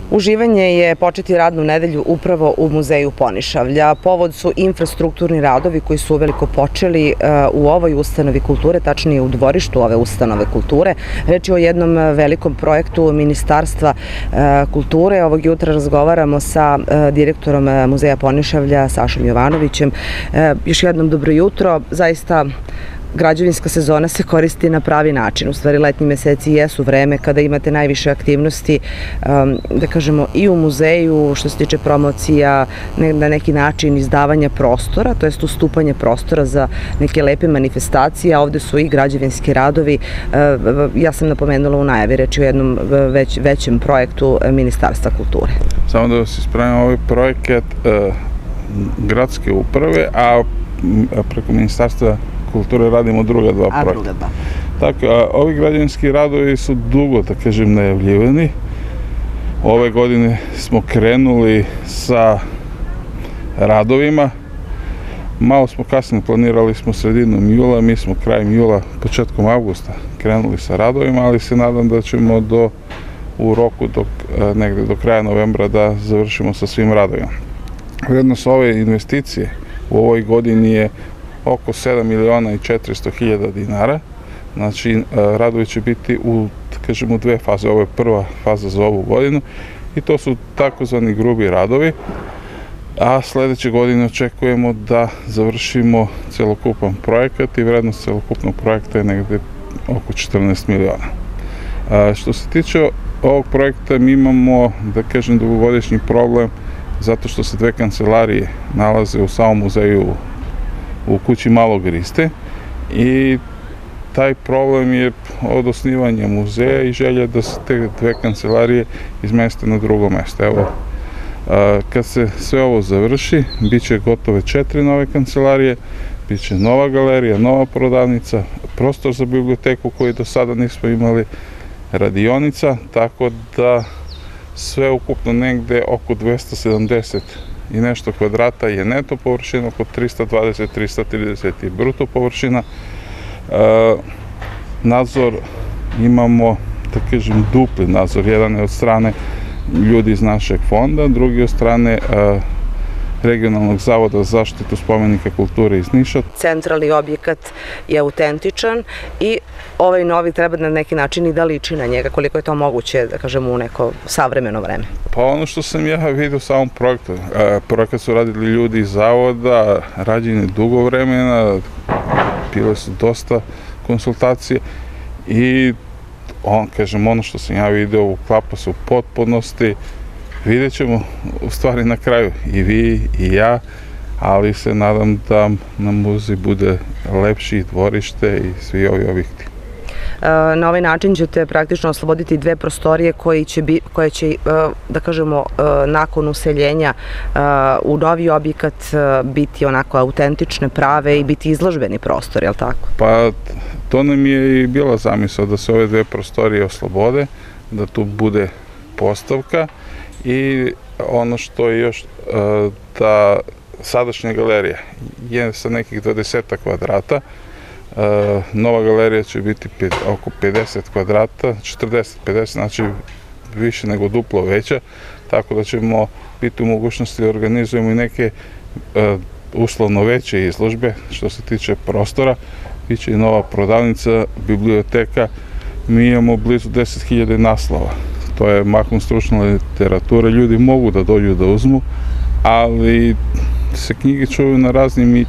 Uživanje je početi radnu nedelju upravo u Muzeju Ponišavlja. Povod su infrastrukturni radovi koji su uveliko počeli u ovoj ustanovi kulture, tačnije u dvorištu ove ustanove kulture. Reč je o jednom velikom projektu Ministarstva kulture. Ovog jutra razgovaramo sa direktorom Muzeja Ponišavlja, Sašom Jovanovićem. Još jednom dobro jutro. Zaista građevinska sezona se koristi na pravi način. U stvari, letnji meseci jesu vreme kada imate najviše aktivnosti, da kažemo, i u muzeju, što se tiče promocija, na neki način izdavanja prostora, to jest ustupanje prostora za neke lepe manifestacije, a ovde su i građevinski radovi. Ja sam napomenula u najavi, reč je o jednom većem projektu Ministarstva kulture. Samo da vas ispravim, ovaj projekat gradske uprave, a preko Ministarstva kulture radimo druga dva projekta. Tako, ovi građevinski radovi su dugo, da kažem, najavljivani. Ove godine smo krenuli sa radovima. Malo smo kasnije, planirali smo sredinom jula, mi smo krajem jula, početkom avgusta krenuli sa radovima, ali se nadam da ćemo u roku negde do kraja novembra da završimo sa svim radovima. Vrednost ove investicije u ovoj godini je oko 7.400.000 dinara. Znači, radovi će biti u dve faze. Ovo je prva faza za ovu godinu i to su takozvani grubi radovi, a sledeće godine očekujemo da završimo celokupan projekat i vrednost celokupnog projekta je negde oko 14 miliona. Što se tiče ovog projekta, mi imamo, da kažem, dugogodišnji problem zato što se dve kancelarije nalaze u samom muzeju u kući Malog Riste i taj problem je od osnivanja muzeja i želja da se te dve kancelarije izmeste na drugo mesto. Evo, kad se sve ovo završi, bit će gotove 4 nove kancelarije, bit će nova galerija, nova prodavnica, prostor za biblioteku koji do sada nismo imali, radionica, tako da sve ukupno negde oko 270 i nešto kvadrata je neto površina, oko 320-330 je bruto površina. Nadzor imamo, da kažem, dupli nadzor. Jedan je od strane ljudi iz našeg fonda, drugi od strane Regionalnog zavoda za zaštitu spomenika kulture iz Niša. Centralni objekat je autentičan i ovaj novi treba na neki način i da liči na njega, koliko je to moguće, da kažemo, u neko savremeno vreme. Pa ono što sam ja vidio u samom projektu, projekat su radili ljudi iz zavoda, rađeni dugo vremena, bile su dosta konsultacije i ono što sam ja video uklapa se u potpunosti. Vidjet ćemo u stvari na kraju i vi i ja, ali se nadam da nam muzej bude lepši, dvorište i svi ovi objekti. Na ovaj način ćete praktično osloboditi dve prostorije koje će, da kažemo, nakon useljenja u novi objekat biti onako autentične, prave i biti izložbeni prostor, je li tako? Pa to nam je i bila zamisao da se ove dve prostorije oslobode, da tu bude postavka. I ono što je još, da sadašnja galerija je sa nekih 20 kvadrata, nova galerija će biti oko 50 kvadrata, 40-50, znači više nego duplo veća, tako da ćemo biti u mogućnosti da organizujemo i neke uslovno veće izložbe što se tiče prostora. Biće i nova prodavnica, biblioteka, mi imamo blizu 10.000 naslova. To je mahom stručna literatura, ljudi mogu da dođu da uzmu, ali se knjige čuvaju na raznim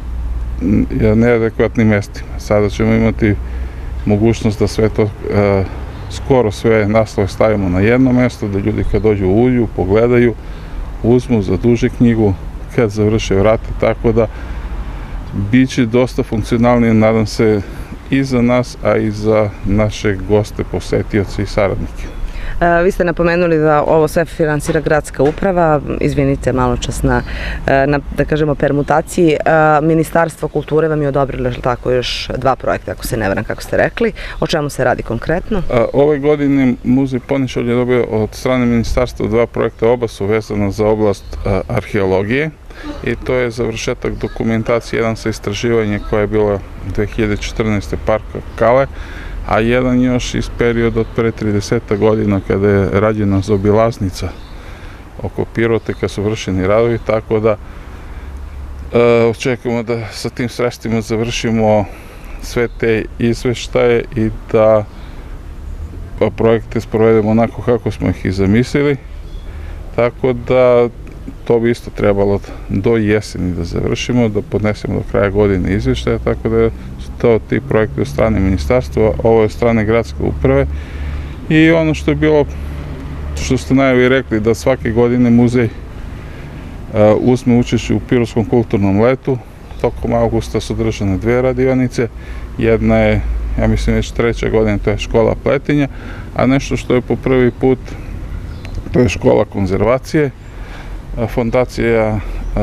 neadekvatnim mestima. Sada ćemo imati mogućnost da sve to, skoro sve naslove stavimo na jedno mesto, da ljudi kad dođu uđu, pogledaju, uzmu, zaduže knjigu, kad završe vrate, tako da bit će dosta funkcionalnije, nadam se, i za nas, a i za naše goste, posetioce i saradnike. Vi ste napomenuli da ovo sve finansira gradska uprava, izvinite malo čas na, da kažemo, permutaciji. Ministarstvo kulture vam je odobrilo, tako, još 2 projekta, ako se ne varam, kako ste rekli. O čemu se radi konkretno? Ove godine Muzej Ponišavlja je dobio od strane ministarstva 2 projekta, oba su vezana za oblast arheologije i to je završetak dokumentacije, jedan sa istraživanje koja je bila 2014. parka Kale, a jedan još iz perioda od pre 30 godina kada je rađena zaobilaznica oko Pirota kad su vršeni radovi, tako da očekujemo da sa tim sredstvima završimo sve te izveštaje i da projekte sprovedemo onako kako smo ih i zamislili, tako da to bi isto trebalo do jeseni da završimo, da podnesemo do kraja godine izveštaje, tako da su to ti projekti od strane ministarstva, ovo je od strane gradske uprave i ono što je bilo, što ste najavi rekli, da svake godine muzej uzme učešće u Pirotskom kulturnom letu. Tokom avgusta su održane 2 radionice, jedna je, ja mislim, već 3. godina, to je škola pletenja, a nešto što je po prvi put, to je škola konzervacije, fondacija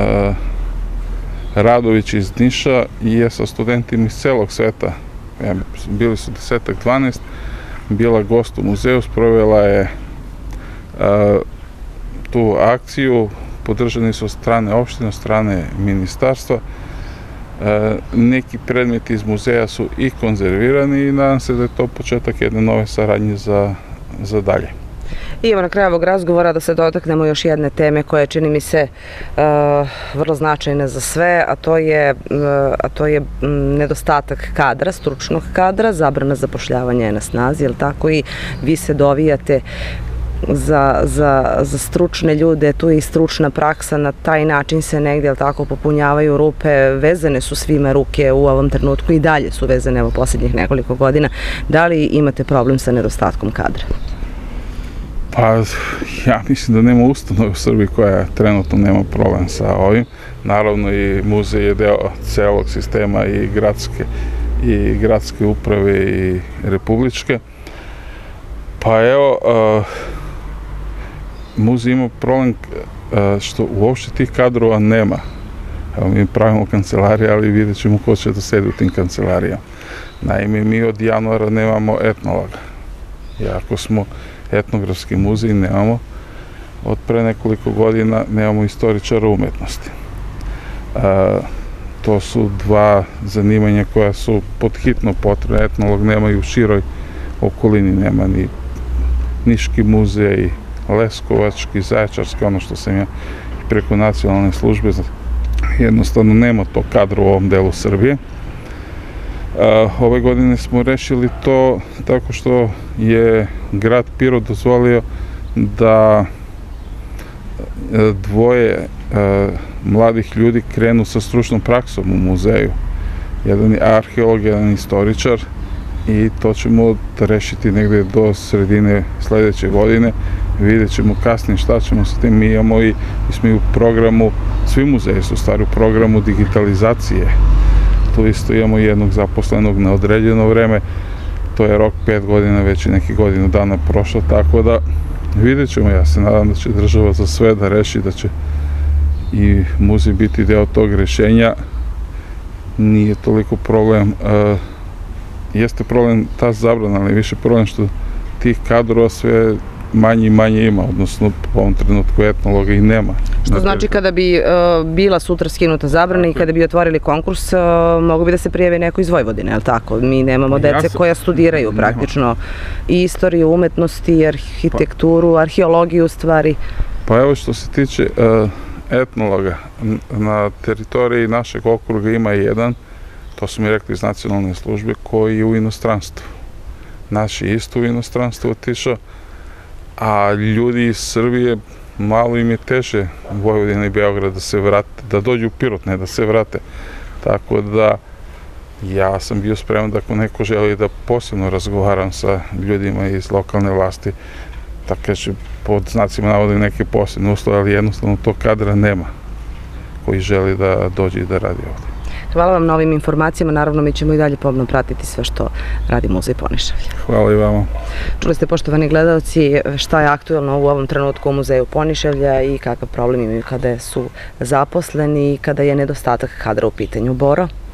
Radović iz Niša je sa studentima iz celog sveta, bili su 10-12, bila gost u muzeju, sprovela je tu akciju, podržani su od strane opštine, od strane ministarstva. Neki predmeti iz muzeja su i konzervirani i nadam se da je to početak jedne nove saradnje za dalje. I evo na kraju ovog razgovora da se dotaknemo još jedne teme koja je, čini mi se, vrlo značajna za sve, a to je nedostatak kadra, stručnog kadra, zabrana zapošljavanja je na snazi, je li tako? I vi se dovijate za stručne ljude, tu je i stručna praksa, na taj način se negdje, ali tako, popunjavaju rupe, vezane su svima ruke u ovom trenutku i dalje su vezane evo posljednjih nekoliko godina. Da li imate problem sa nedostatkom kadra? Pa, ja mislim da nema ustanove u Srbiji koja trenutno nema problem sa ovim. Naravno i muzej je deo celog sistema i gradske uprave i republičke. Pa evo, muzej ima problem što uopšte tih kadrova nema. Evo, mi pravimo kancelarije, ali vidjet ćemo ko će da sedi u tim kancelarijama. Naime, mi od januara nemamo etnologa. Iako smo etnografski muzej, nemamo. Od pre nekoliko godina nemamo istoričara umetnosti. To su 2 zanimanja koja su podhitno potrebne. Etnolog nema i u široj okolini, nema ni Niški muzej, Leskovački, Zaječarski, ono što sam ja preko nacionalne službe, jednostavno nema to kadra u ovom delu Srbije. Ove godine smo rešili to tako što je grad Pirot dozvolio da 2 mladih ljudi krenu sa stručnom praksom u muzeju. Jedan je arheolog, jedan istoričar i to ćemo rešiti negde do sredine sledeće godine. Vidjet ćemo kasnije šta ćemo sa tim. Mi imamo i u programu, svi muzeji su stari u programu digitalizacije. Tu isto imamo jednog zaposlenog na određeno vreme, to je rok 5 godina, već i neki godinu dana prošlo, tako da vidjet ćemo. Ja se nadam da će država za sve da reši, da će i muzej biti deo tog rešenja. Nije toliko problem, jeste problem ta zabrana, ali više problem što tih kadrova sve manje i manje ima, odnosno po ovom trenutku etnologa i nema. Što znači kada bi bila sutra skinuta zabrana i kada bi otvorili konkurs, mogu bi da se prijave neko iz Vojvodine, je li tako? Mi nemamo dece koja studiraju praktično i istoriju, umetnosti, arhitekturu, arheologiju u stvari. Pa evo što se tiče etnologa, na teritoriji našeg okruga ima jedan, to su mi rekli iz nacionalne službe, koji je u inostranstvu. Naši isto u inostranstvu otišao, a ljudi iz Srbije, malo im je teže Vojvodina i Beograd da se vrate, da dođu u Pirot, ne da se vrate. Tako da ja sam bio spreman da ako neko želi da posebno razgovaram sa ljudima iz lokalne vlasti, da kaže pod znacima navodim neke posebne uslove, ali jednostavno tog kadra nema koji želi da dođe i da radi ovde. Hvala vam na ovim informacijama, naravno mi ćemo i dalje pomno pratiti sve što radi Muzej Ponišavlja. Hvala i vama. Čuli ste, poštovani gledalci, šta je aktuelno u ovom trenutku u Muzeju Ponišavlja i kakav problem imaju kada su zaposleni i kada je nedostatak kadra u pitanju. Boro?